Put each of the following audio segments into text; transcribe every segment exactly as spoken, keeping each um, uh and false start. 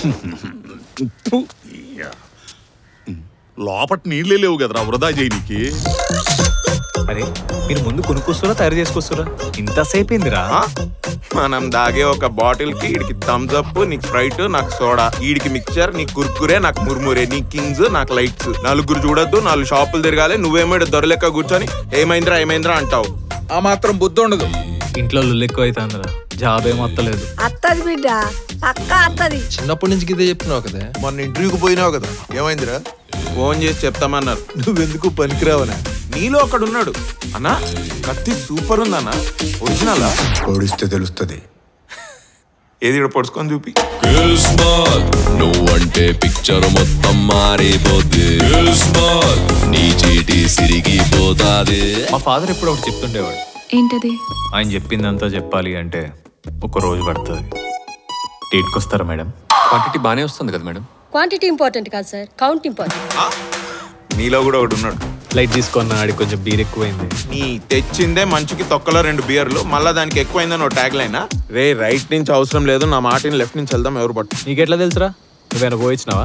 లోపట నీళ్ళే లేవు కదరా వృధా చేయనికి. అరే మీరు ముందు కొనుక్కొస్తారా తయారు చేసుకొస్తారా? ఇంతసేపు ఏందిరా? మనం దాగే ఒక బాటిల్ కి ఈడికి థమ్స్ అప్, నీకు స్ప్రైట్, నాకు సోడా, ఈడికి మిక్చర్, నీకు కుర్కురే, నాకు ముర్మురే, నీ కింగ్స్, నాకు లైట్స్. నలుగురు చూడొద్దు, నాలుగు షాపులు తిరగాలి. నువ్వేమో దొరలెక్క కూర్చొని ఏమైందిరా ఏమైందిరా అంటావు. ఆ మాత్రం బుద్ధి ఉండదు. ఇంట్లో ఎక్కువ అవుతుందిరా, జాబ్ ఏం అత్తలేదు. అత్తది బిడ్డ, పక్క అత్తది. చిన్నప్పటి నుంచి ఇదే చెప్తున్నావు కదా. మొన్న ఇంటర్వ్యూకి పోయినావు కదా, ఏమైందిరా? ఫోన్ చేసి చెప్తామన్నారు. నువ్వెందుకు పనికిరావనా? నీలో ఒకడున్నాడు అన్నా, కత్తి సూపర్ ఉందన్నా, ఒరిజినలా? ఓడిస్తే తెలుస్తుంది. ఏది ఇక్కడ పొడుచుకొని చూపి. నువ్వంటే పిక్చర్ మొత్తం మారిపోద్ది, నీ చీటి సిరిగిపోతాది. మా ఫాదర్ ఎప్పుడు ఒకటి చెప్తుండేవాడు. ఏంటది? ఆయన చెప్పిందంతా చెప్పాలి అంటే ఒక రోజు పడుతుంది. డేట్కొస్తారా మేడం? క్వాంటిటీ బాగానే వస్తుంది కదా మేడం. క్వాంటిటీ ఇంపార్టెంట్ కాదు సార్, కౌంట్ ఇంపార్టెంట్. నీలో కూడా ఒకటి ఉన్నాడు. లైట్ తీసుకున్న ఆడికి కొంచెం బీర్ ఎక్కువైంది. నీ తెచ్చిందే మంచుకి తొక్కలో రెండు బియర్లు, మళ్ళా దానికి ఎక్కువైందని ఒక ట్యాగ్ లైనా. రే రైట్ నుంచి అవసరం లేదు, నా మాటిని లెఫ్ట్ నుంచి వెళ్దాం, ఎవరు పట్టు. నీకెట్లా తెలుసురా? నువ్వేనా పోయిచ్చినావా?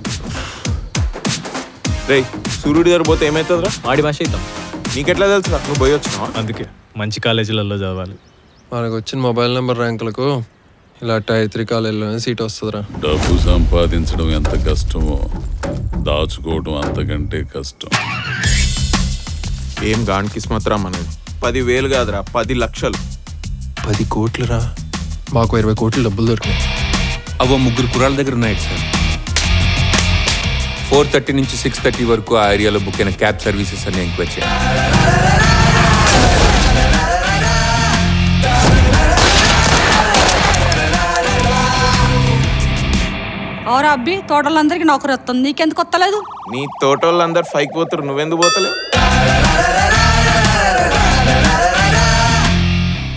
రే సూర్యుడి దగ్గర పోతే ఏమవుతుందిరా? ఆడి భాష అవుతాం. నీకెట్లా తెలుసురా? నువ్వు పోయి వచ్చినావా? అందుకే మంచి కాలేజీలలో చదవాలి. మనకు వచ్చిన మొబైల్ నెంబర్ ర్యాంకులకు ఇలా టైర్ త్రీ కాలేజీలోనే సీట్ వస్తుందిరా. డబ్బు సంపాదించడం ఎంత కష్టమో దాచుకోవడం అంతకంటే కష్టం. ఏం గాన్ కిస్మత్ రా మనది. పదివేలు కాదురా, పది లక్షలు. పది కోట్లురా. మాకు ఇరవై కోట్లు డబ్బులు దొరికినాయి. అవ ముగ్గురు కురాల దగ్గర ఉన్నాయి సార్. ఫోర్ థర్టీ నుంచి సిక్స్ థర్టీ వరకు ఆ ఏరియాలో బుక్ అయిన క్యాబ్ సర్వీసెస్ అన్ని ఎంక్వైరీ చేయాలి. అవురా అబ్బి, తోటలందరికి నౌకరు వస్తుంది, నీకెందుకు వస్తలేదు? నీ తోటోళ్ళందరు ఫైకి పోతారు, నువ్వెందుకు పోతలేవు?